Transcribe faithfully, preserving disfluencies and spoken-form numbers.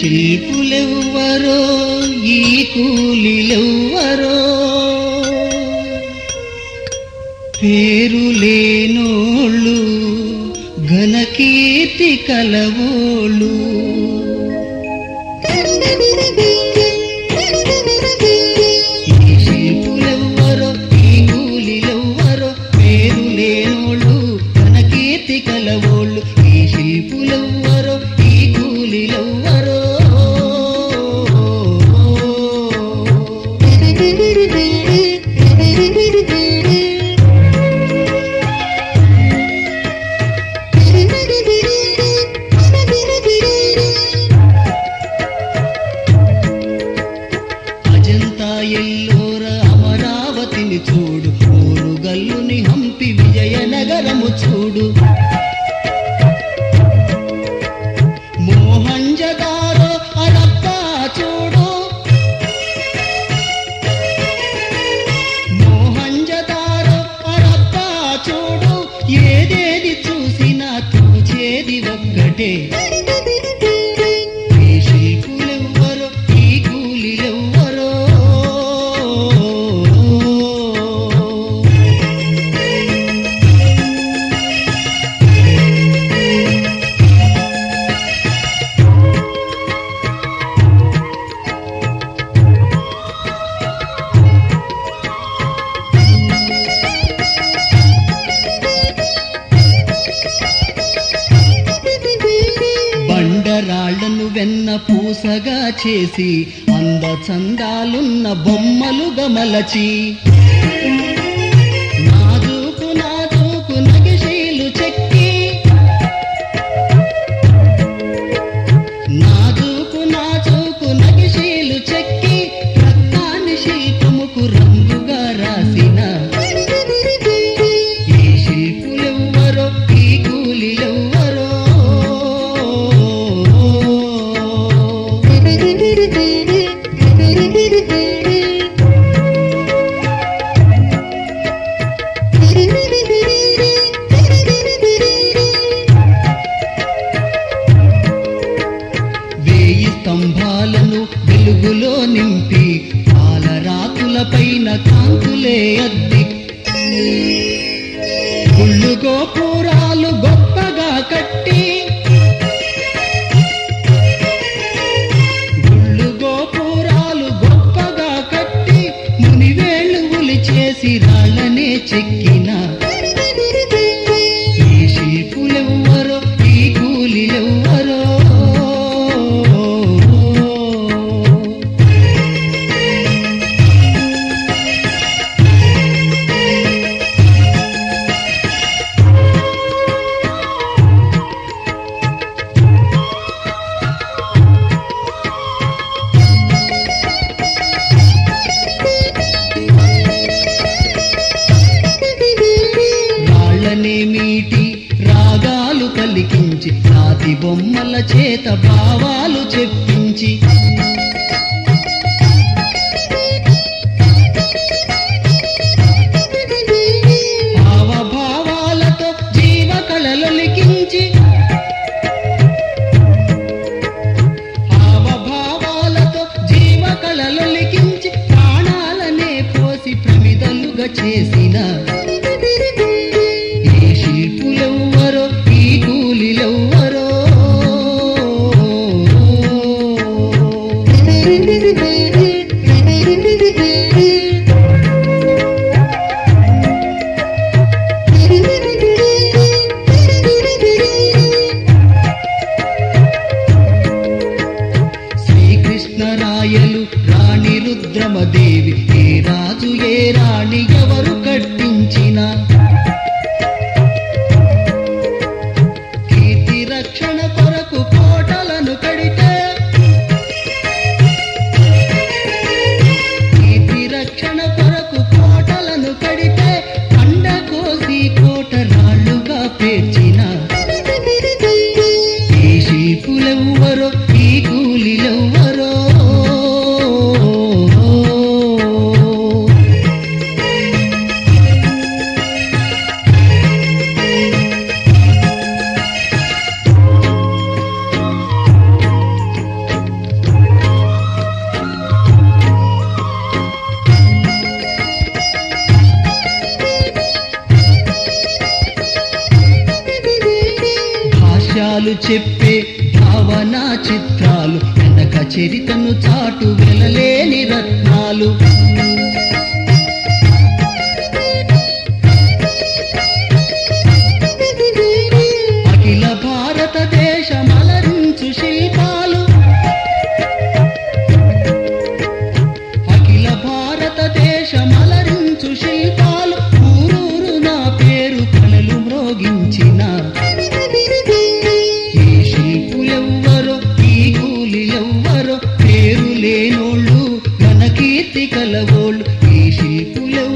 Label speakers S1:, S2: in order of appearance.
S1: శిల్పులెవ్వరో ఈ కూలిలెవ్వరో పేరు లేనోళ్ళు ఘనకీర్తి కలవోళ్ళు ఈ శిల్పులెవ్వరో ఈ కూలిలెవ్వరో పేరు లేనోళ్ళు ఘనకీర్తి కలవోళ్ళు ఈ శిల్పులెవ్వరో ఈ కూలిలెవ్వరో అజంతా ఎల్లోర అమరావతిని చూడు ఓరుగల్లుని హంపి విజయనగరము చూడు మోహంజదారో హరప్పా చూడు మోహంజదారో హరప్పా చూడు ఏదేది చూసినా తోచేది ఒక్కటే ఈ శిల్పులెవ్వరో ఈ కూలిలెవ్వరో బండరాళ్లను వెన్న పూసగా చేసి అంద చందాలున్న బొమ్మలుగా మలచి నాజూకు నాజూకు నగిశీలు చెక్కి నాజూకు నాజూకు నగిశీలు చెక్కి రత్నాన్ని శిల్పముకు రంగుగా రాసిన ఈ శిల్పులెవ్వరో ఈ కూలిలెవ్వరో వేయి స్తంభాలను వెలుగులో నింపి పాలరాతుల పైన కాంతులే అద్ది గుళ్ళు గోపురాలు గొప్పగా కట్టి గుళ్ళు గోపురాలు గొప్పగా కట్టి మునివేళ్ళువులు చేసి రాళ్ళనే చెక్కిన ఈ శిల్పులెవ్వరో ఈ కూలిలెవ్వరో రాళ్ళనే మీటి రాగాలు పలికించి రాతి బొమ్మల చేత భావాలు చెప్పించి భావభావాలతో జీవ కళలొలికించి భావభావాలతో జీవ కళలొలికించి ప్రాణాలనే పోసి ప్రమిదలుగా చేసిన ఈ శిల్పులెవ్వరో ఈ కూలిలెవ్వరో శ్రీకృష్ణరాయలు రాణి రుద్రమదేవి ఏ రాజు ఏ రాణి ఎవరు కట్టించిన చరితాలు చెప్పే భావనా చిత్రాలు, వెనక చరితను చాటు వెలలేని రత్నాలు. అఖిల భారతదేశమలరించు శిల్పాలు, అఖిల భారతదేశమలరించు శిల్పాలు, ఊరూరు నా పేరు కలలు మ్రోగించిన ఈ శిల్పులెవ్వరో, ఈ కూలిలెవ్వరో, పేరు లేనోళ్ళు ఘనకీర్తి కలవోళ్ళు. ఈ శిల్పులెవ్వరో